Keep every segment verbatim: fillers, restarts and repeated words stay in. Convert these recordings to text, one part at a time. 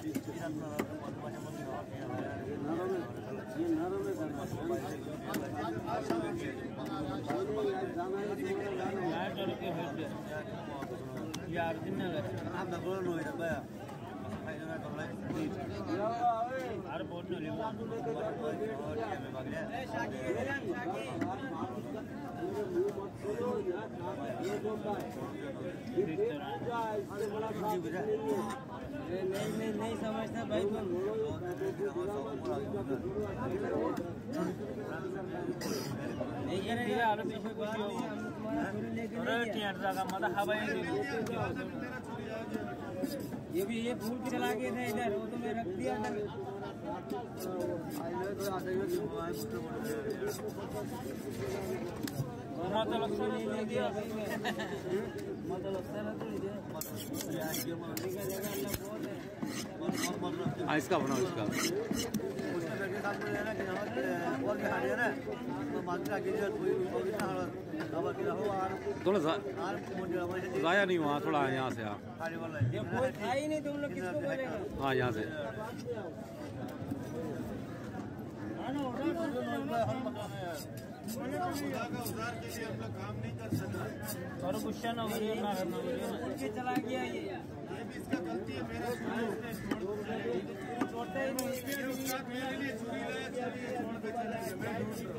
यार दिन ना आप ना बोलो नो इधर बया यार बोल नो ले नहीं नहीं नहीं समझता भाई तुम नहीं करे यार पीछे कुछ हो अरे टेंट लगा मत हवा ही ये भी ये फूल चला के थे इधर वो तो मैं रख दिया अंदर मतलब से नहीं ले दिया भाई मैं मतलब से ना तो इधर हाँ इसका बनाओ इसका थोड़ा सा जाया नहीं वहाँ थोड़ा यहाँ से आप नहीं तुम लोग किसको बोलेगा हाँ यहाँ से उधार के लिए हम लोग काम नहीं कर सकते और गुस्सा ना हो ना करना ये चला गया ये ये भी इसका गलती है मेरा छोड़ता ही नहीं मेरे लिए चुरी लाया चुरी छोड़ के चला गया मैं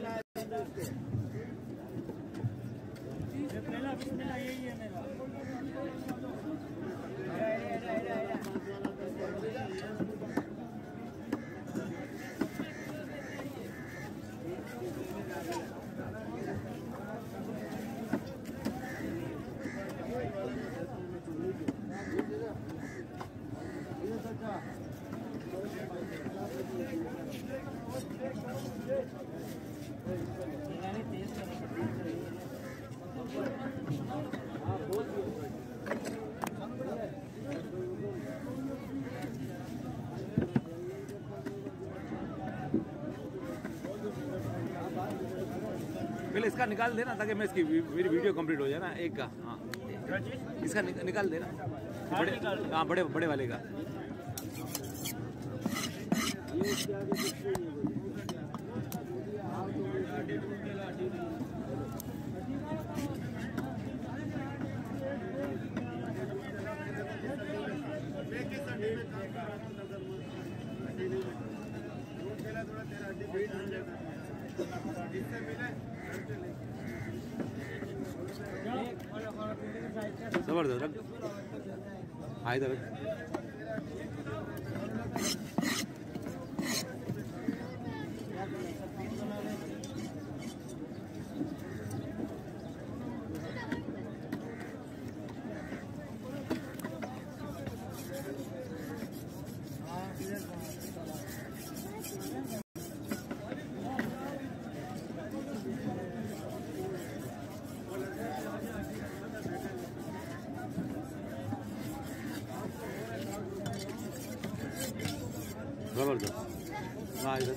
पहला बिस्मिल्लाह यही है मेरा पहले इसका निकाल देना ताकि मैं इसकी मेरी वीडियो कंप्लीट हो जाए ना एक का हाँ इसका निकाल देना बड़े हाँ बड़े बड़े वाले का जबरदस्त हाँ इधर जबरदस्त हाँ इधर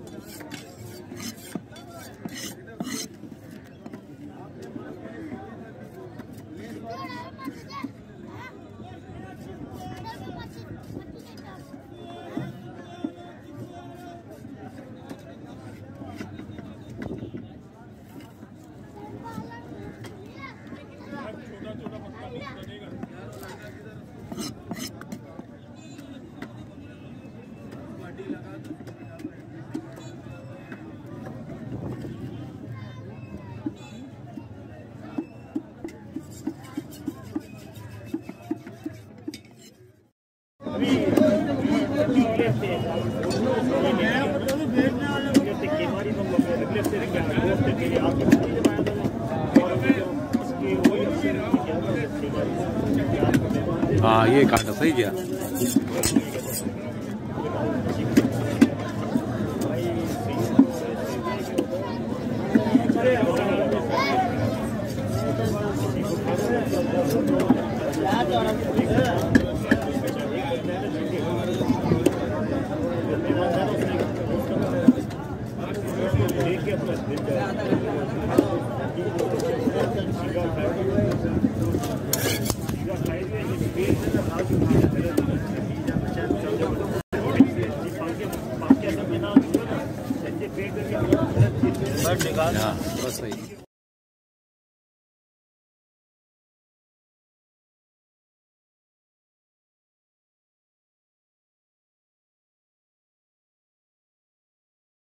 हाँ ये काटा सही किया निकाल हाँ बस वही